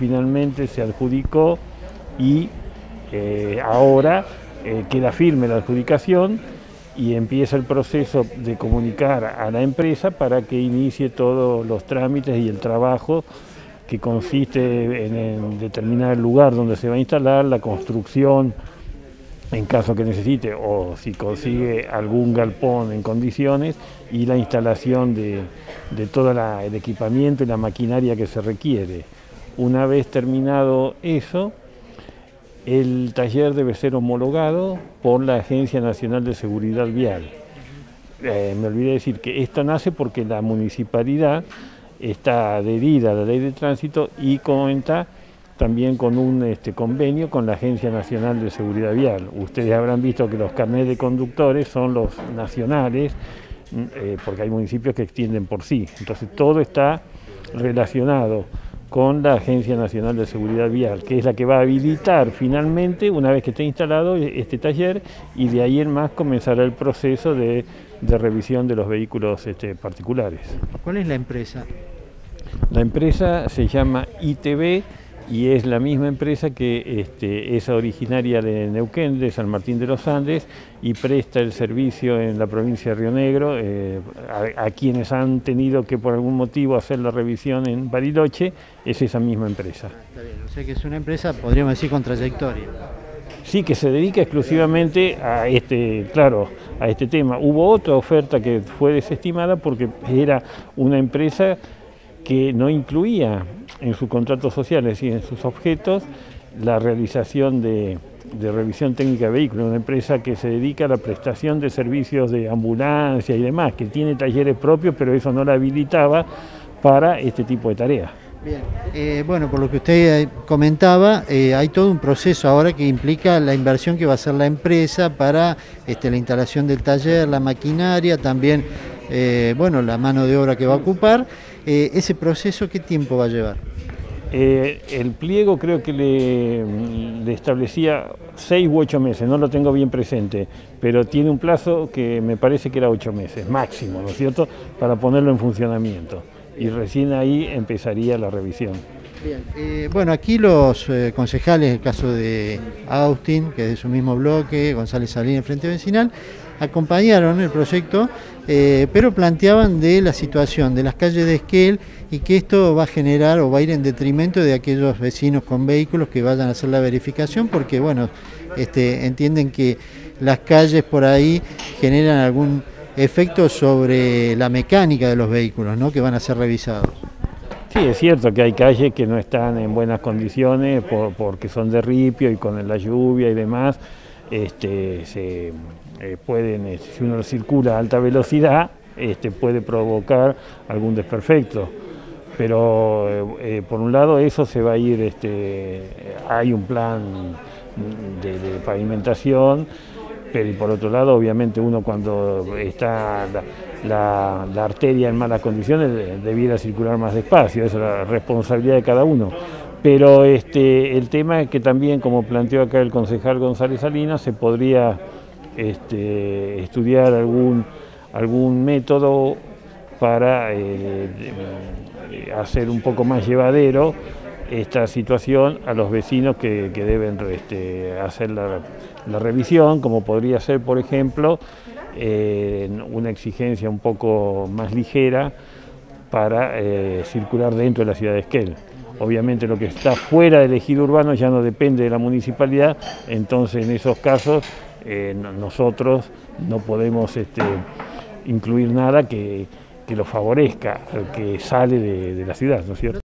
finalmente se adjudicó y ahora queda firme la adjudicación y empieza el proceso de comunicar a la empresa para que inicie todos los trámites y el trabajo que consiste en determinar el lugar donde se va a instalar, la construcción en caso que necesite o si consigue algún galpón en condiciones y la instalación de todo el equipamiento y la maquinaria que se requiere. Una vez terminado eso, el taller debe ser homologado por la Agencia Nacional de Seguridad Vial. Me olvidé decir que esto nace porque la municipalidad está adherida a la ley de tránsito y cuenta también con un convenio con la Agencia Nacional de Seguridad Vial. Ustedes habrán visto que los carnets de conductores son los nacionales, porque hay municipios que extienden por sí. Entonces todo está relacionado con la Agencia Nacional de Seguridad Vial, que es la que va a habilitar finalmente, una vez que esté instalado este taller, y de ahí en más comenzará el proceso de revisión de los vehículos particulares. ¿Cuál es la empresa? La empresa se llama ITB y es la misma empresa que es originaria de Neuquén, de San Martín de los Andes, y presta el servicio en la provincia de Río Negro a quienes han tenido que por algún motivo hacer la revisión en Bariloche, es esa misma empresa. Está bien, o sea que es una empresa, podríamos decir, con trayectoria. Sí, que se dedica exclusivamente a a este tema. Hubo otra oferta que fue desestimada porque era una empresa que no incluía en sus contratos sociales y en sus objetos la realización de revisión técnica de vehículos, una empresa que se dedica a la prestación de servicios de ambulancia y demás, que tiene talleres propios, pero eso no la habilitaba para este tipo de tareas. Bien, bueno, por lo que usted comentaba, hay todo un proceso ahora que implica la inversión que va a hacer la empresa para la instalación del taller, la maquinaria, también bueno, la mano de obra que va a ocupar. ¿Ese proceso qué tiempo va a llevar? El pliego creo que le establecía 6 u 8 meses, no lo tengo bien presente, pero tiene un plazo que me parece que era 8 meses, máximo, ¿no es cierto?, para ponerlo en funcionamiento. Y recién ahí empezaría la revisión. Bien, bueno, aquí los concejales, el caso de Austin, que es de su mismo bloque, González Salinas, Frente Vecinal, acompañaron el proyecto, pero planteaban de la situación de las calles de Esquel y que esto va a generar o va a ir en detrimento de aquellos vecinos con vehículos que vayan a hacer la verificación, porque bueno, entienden que las calles por ahí generan algún efecto sobre la mecánica de los vehículos, ¿no?, que van a ser revisados. Sí, es cierto que hay calles que no están en buenas condiciones porque son de ripio y con la lluvia y demás, pueden, si uno circula a alta velocidad, puede provocar algún desperfecto. Pero por un lado eso se va a ir, hay un plan de pavimentación, pero y por otro lado obviamente uno cuando está la arteria en malas condiciones debiera circular más despacio, esa es la responsabilidad de cada uno. Pero el tema es que también, como planteó acá el concejal González Salinas, se podría estudiar algún método para hacer un poco más llevadero esta situación a los vecinos que deben hacer la revisión, como podría ser, por ejemplo, una exigencia un poco más ligera para circular dentro de la ciudad de Esquel. Obviamente lo que está fuera del ejido urbano ya no depende de la municipalidad, entonces en esos casos nosotros no podemos incluir nada que lo favorezca al que sale de la ciudad, ¿no es cierto?